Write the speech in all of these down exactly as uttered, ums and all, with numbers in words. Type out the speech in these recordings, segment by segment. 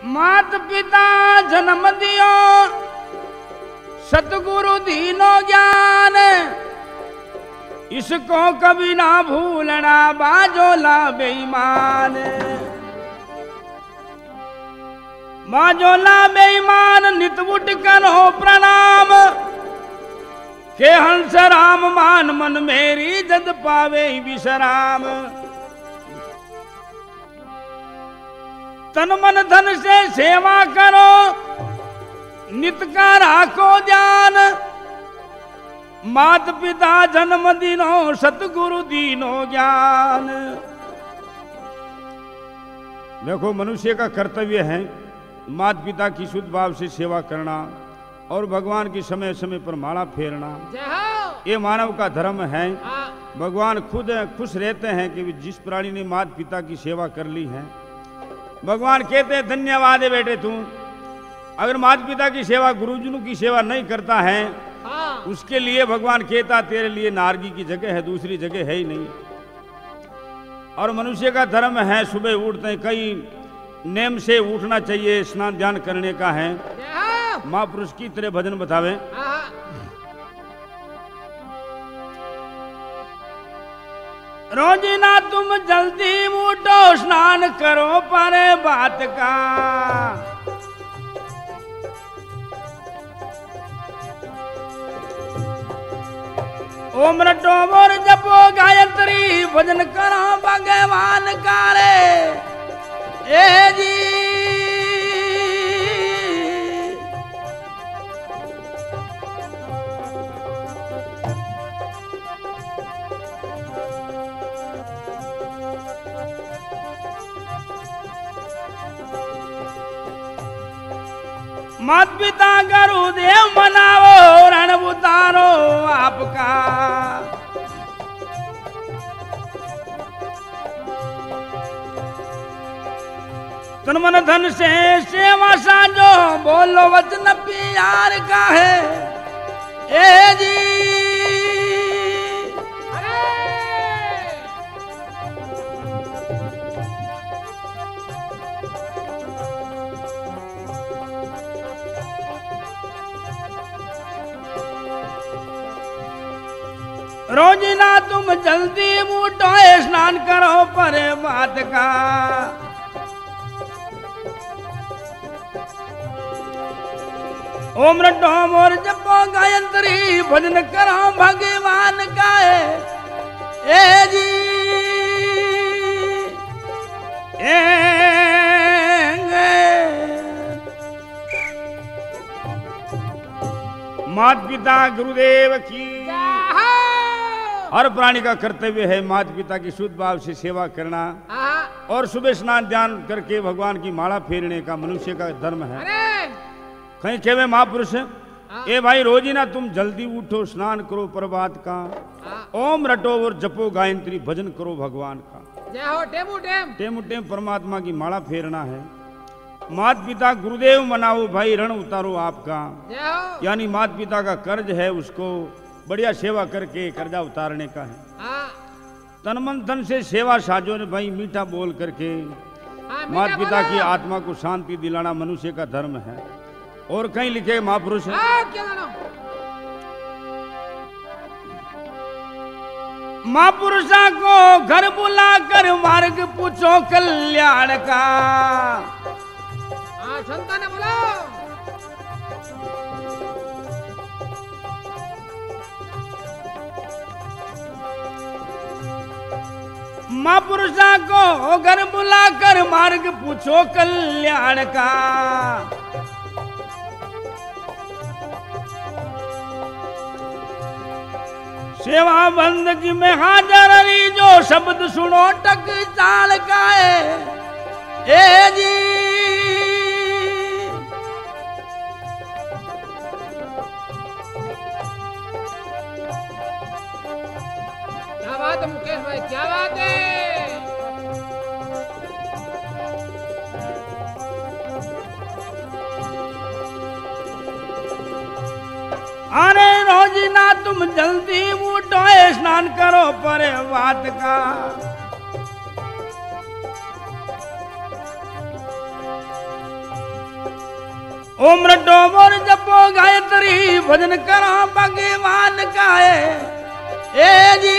मात पिता जन्म दियो सतगुरु दीनो ज्ञान, इसको कभी ना भूलना बाजोला बेईमान। बाजोला बेईमान नित उठ कर हो प्रणाम, के हंस राम मान मन मेरी जद पावे विश्राम। तन मन धन से सेवा करो नित का राखो ध्यान, मात पिता जन्म दिनो सतगुरु दीनो ज्ञान। देखो मनुष्य का कर्तव्य है माता पिता की शुद्ध भाव से सेवा करना और भगवान की समय समय पर माला फेरना, ये मानव का धर्म है। भगवान खुद खुश रहते हैं कि जिस प्राणी ने माता पिता की सेवा कर ली है, भगवान कहते हैं धन्यवाद है बेटे तू। अगर माता पिता की सेवा गुरुजनों की सेवा नहीं करता है, उसके लिए भगवान कहता तेरे लिए नारगी की जगह है, दूसरी जगह है ही नहीं। और मनुष्य का धर्म है सुबह उठते हैं, कई नेम से उठना चाहिए, स्नान ध्यान करने का है। महापुरुष की तरह भजन बतावे। रोजिना तुम जल्दी उठो स्नान करो परे बात का, ओम रटो मोर जपो गायत्री भजन करो भगवान का रे ए जी। मात पिता गुरुदेव मनाओ रण उतारो आपका, तन मन धन से सेवा साजो बोलो वचन प्यार का है ए जी। रोजिना तुम जल्दी उठो स्नान करो परे बात का, ओम रटो मोर जपो गायत्री भजन करो भगवान का ए जी। ए माता पिता गुरुदेव की। हर प्राणी का कर्तव्य है माता पिता की शुद्ध भाव से सेवा करना और सुबह स्नान ध्यान करके भगवान की माला फेरने का मनुष्य का धर्म है। कहीं कहवे महापुरुष ए भाई रोजी ना तुम जल्दी उठो स्नान करो प्रभात का, ओम रटो और जपो गायत्री भजन करो भगवान का। जय हो टेमु टेम टेमु टेम परमात्मा की माला फेरना है। माता पिता गुरुदेव मनाओ भाई रण उतारो आपका, यानी माता पिता का कर्ज है उसको बढ़िया सेवा करके कर्जा उतारने का है। तन मन धन से सेवा साजो ने भाई मीठा बोल करके माता पिता की आत्मा को शांति दिलाना मनुष्य का धर्म है। और कहीं लिखे महापुरुष महापुरुषा को घर बुलाकर मार्ग पूछो कल्याण का, संता ने बोलो महापुरुषा को घर बुलाकर मार्ग पूछो कल्याण का। सेवा बंदगी में हाजर रही जो शब्द सुनो टक चाल का है ए जी। क्या बात है मुकेश भाई, क्या बात है। अरे रोजिना तुम जल्दी उठो स्नान करो परे बात का, ओम रटो मोर जपो गायत्री भजन करो भगवान का ए जी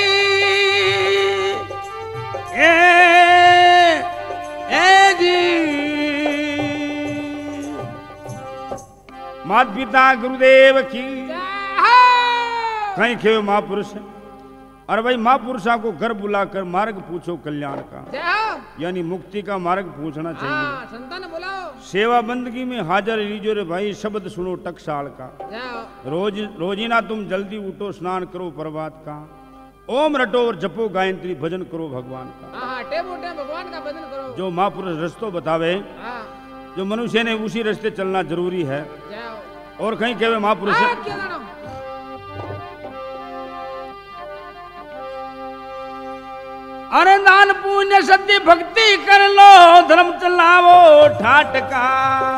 ए ए जी। माता पिता गुरुदेव की कहीं खे महापुरुष। अरे भाई महापुरुषों को घर बुलाकर मार्ग पूछो कल्याण का, यानी मुक्ति का मार्ग पूछना चाहिए। संतान बुलाओ, सेवा बंदगी में हाजिर लीजो रे भाई, शब्द सुनो टकसाल का। रोज रोजीना तुम जल्दी उठो, स्नान करो प्रभात का। ओम रटो और जपो गायत्री भजन करो भगवान का। टेम टेम भगवान का भजन करो। जो महापुरुष रस्तो बतावे, जो मनुष्य ने उसी रास्ते चलना जरूरी है। और कहीं कहे महापुरुष अरे दान पुण्य सत्य भक्ति कर लो, धर्म चलावो ठाट का।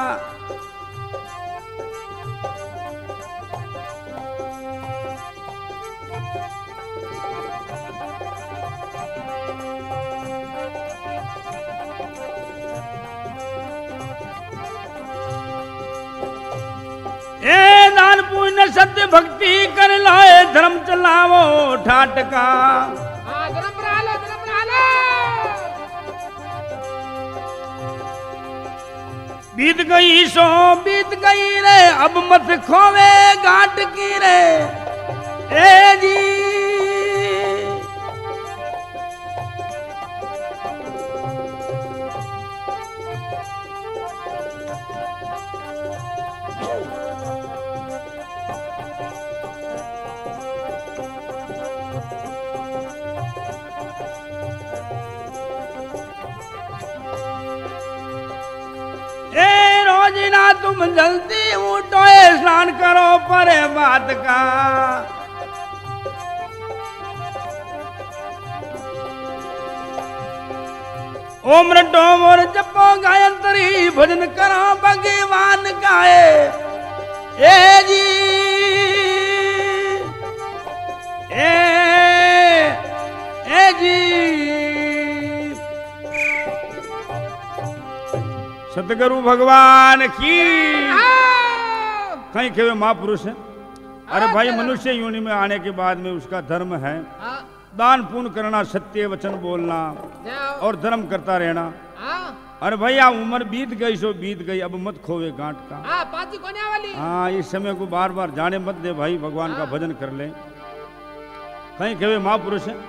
ए दान पुण्य सत्य भक्ति कर लो, धर्म चलावो ठाट का। बीत गई सो बीत गई रे, अब मत खोवे घाट की रे ए जी। रोजीना तुम जल्दी उठो, स्नान करो परे बात का। ओम रटो मोर जपो गायत्री भजन करो भगवान का ए जी ए ए जी। सतगुरु भगवान की कहीं के महापुरुष है। अरे भाई मनुष्य योनि में आने के बाद में उसका धर्म है दान पुण्य करना, सत्य वचन बोलना और धर्म करता रहना। अरे भैया उम्र बीत गई सो बीत गई, अब मत खोवे गांठ का। हाँ इस समय को बार बार जाने मत दे भाई, भगवान का भजन कर ले। कहीं के महापुरुष है।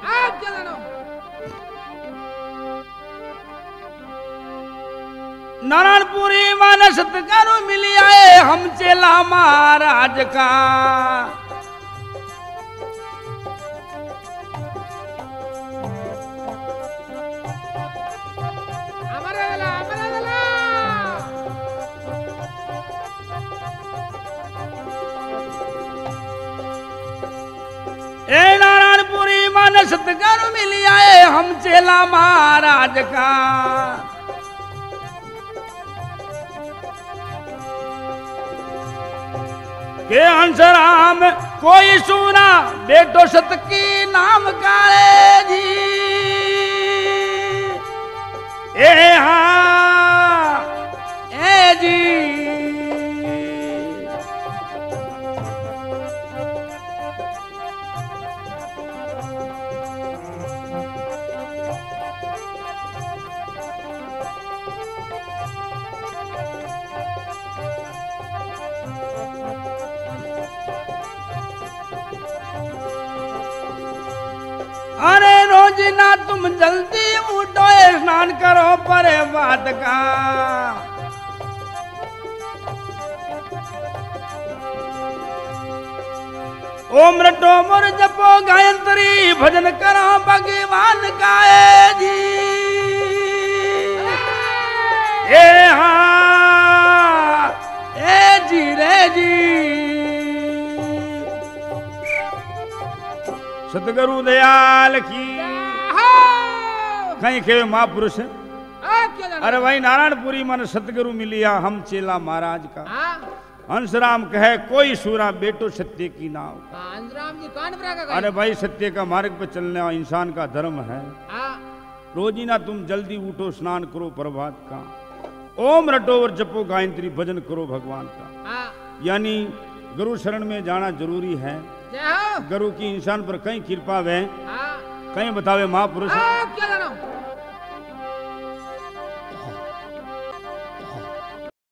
नारायणपुरी मानस सतगुरु मिल आए हम चेला महाराज का। ए नारायणपुरी मानस सतगुरु मिल आए हम चेला महाराज का। के हंसराम कोई सुना बेटो सत की नाम काले जी ए हाँ ए जी। अरे रोजीना तुम जल्दी उठो, स्नान करो परे बात का। ओम रटो मोर जपो गायत्री भजन करो भगवान का ए जी ए हाँ ए जी रे जी। सतगुरु दयाल की कहीं के महापुरुष है। अरे भाई नारायणपुरी मन सतगुरु मिलिया हम चेला महाराज का। हंसराम कहे कोई सूरा बेटो सत्य की नाव। हंसराम जी कान का। अरे भाई सत्य का मार्ग पे चलना इंसान का धर्म है। रोजीना तुम जल्दी उठो, स्नान करो प्रभात का। ओम रटो और जपो गायत्री भजन करो भगवान का। हाँ यानी गुरु शरण में जाना जरूरी है। जय हो गुरु की इंसान पर कहीं कृपा वे हाँ कहीं बतावे महापुरुष